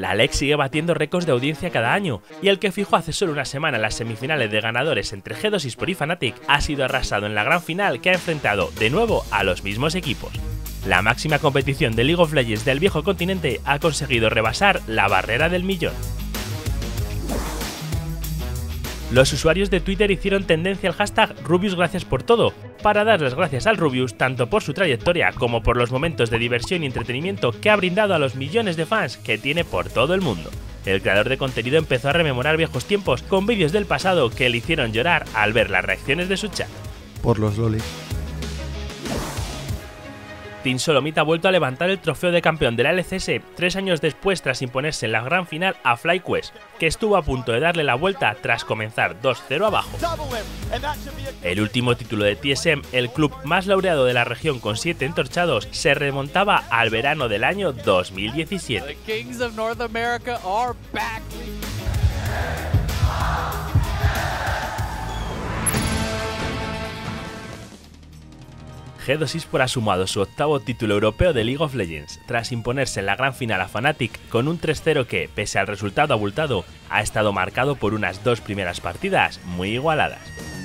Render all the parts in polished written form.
La LEC sigue batiendo récords de audiencia cada año, y el que fijó hace solo una semana las semifinales de ganadores entre G2 Esports y Fnatic ha sido arrasado en la gran final, que ha enfrentado de nuevo a los mismos equipos. La máxima competición de League of Legends del viejo continente ha conseguido rebasar la barrera del millón. Los usuarios de Twitter hicieron tendencia al hashtag Rubius gracias por todo, para dar las gracias al Rubius tanto por su trayectoria como por los momentos de diversión y entretenimiento que ha brindado a los millones de fans que tiene por todo el mundo. El creador de contenido empezó a rememorar viejos tiempos con vídeos del pasado que le hicieron llorar al ver las reacciones de su chat. Por los lolis. Team Solomid ha vuelto a levantar el trofeo de campeón de la LCS 3 años después tras imponerse en la gran final a FlyQuest, que estuvo a punto de darle la vuelta tras comenzar 2-0 abajo. El último título de TSM, el club más laureado de la región con 7 entorchados, se remontaba al verano del año 2017. G2 Esports ha sumado su octavo título europeo de League of Legends, tras imponerse en la gran final a Fnatic con un 3-0 que, pese al resultado abultado, ha estado marcado por unas dos primeras partidas muy igualadas.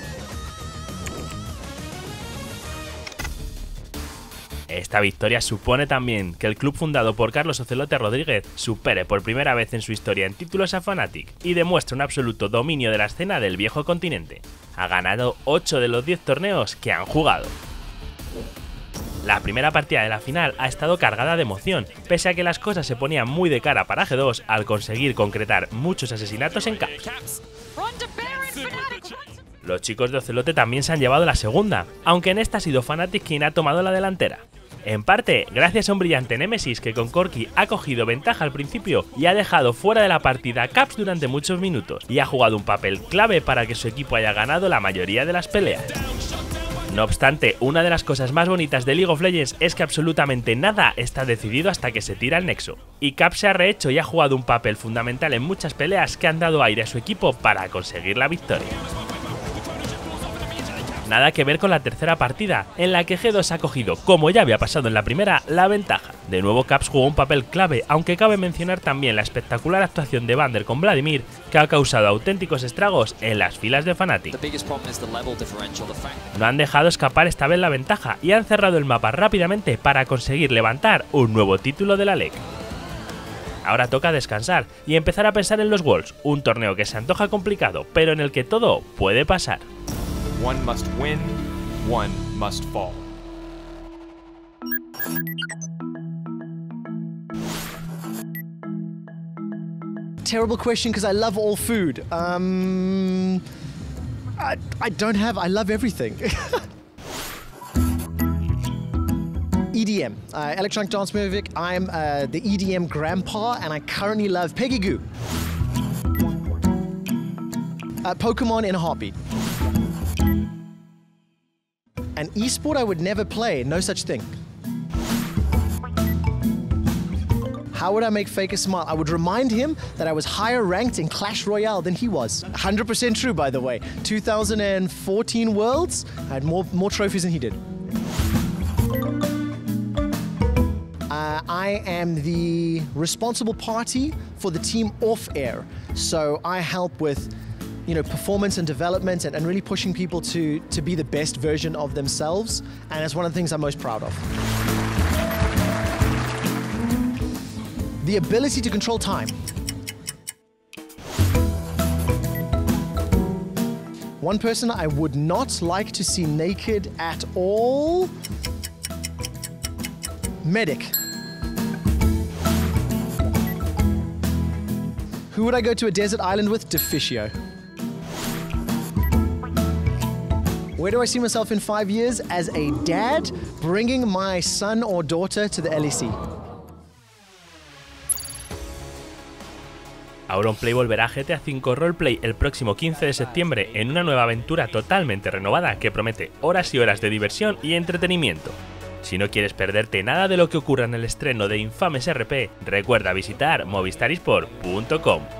Esta victoria supone también que el club fundado por Carlos Ocelote Rodríguez supere por primera vez en su historia en títulos a Fnatic y demuestra un absoluto dominio de la escena del viejo continente. Ha ganado 8 de los 10 torneos que han jugado. La primera partida de la final ha estado cargada de emoción, pese a que las cosas se ponían muy de cara para G2 al conseguir concretar muchos asesinatos en caps. Los chicos de Ocelote también se han llevado la segunda, aunque en esta ha sido Fnatic quien ha tomado la delantera. En parte, gracias a un brillante Nemesis que con Corki ha cogido ventaja al principio y ha dejado fuera de la partida a Caps durante muchos minutos, y ha jugado un papel clave para que su equipo haya ganado la mayoría de las peleas. No obstante, una de las cosas más bonitas de League of Legends es que absolutamente nada está decidido hasta que se tira el nexo, y Caps se ha rehecho y ha jugado un papel fundamental en muchas peleas que han dado aire a su equipo para conseguir la victoria. Nada que ver con la tercera partida, en la que G2 ha cogido, como ya había pasado en la primera, la ventaja. De nuevo Caps jugó un papel clave, aunque cabe mencionar también la espectacular actuación de Vander con Vladimir, que ha causado auténticos estragos en las filas de Fnatic. No han dejado escapar esta vez la ventaja y han cerrado el mapa rápidamente para conseguir levantar un nuevo título de la LEC. Ahora toca descansar y empezar a pensar en los Worlds, un torneo que se antoja complicado, pero en el que todo puede pasar. One must win, one must fall. Terrible question because I love all food. I love everything. EDM, electronic dance music. I'm the EDM grandpa and I currently love Peggy Goo. Pokemon in a heartbeat. An esport I would never play, no such thing. How would I make Faker smile? I would remind him that I was higher ranked in Clash Royale than he was. 100% true, by the way. 2014 Worlds, I had more trophies than he did. I am the responsible party for the team off air. So I help with performance and development and really pushing people to be the best version of themselves. And it's one of the things I'm most proud of. The ability to control time. One person I would not like to see naked at all. Medic. Who would I go to a desert island with? Deficio. Where do I see myself in 5 years? As a dad, bringing my son or daughter to the LEC. Auronplay volverá a GTA V Roleplay el próximo 15 de septiembre en una nueva aventura totalmente renovada que promete horas y horas de diversión y entretenimiento. Si no quieres perderte nada de lo que ocurra en el estreno de Infames RP, recuerda visitar movistaresports.com.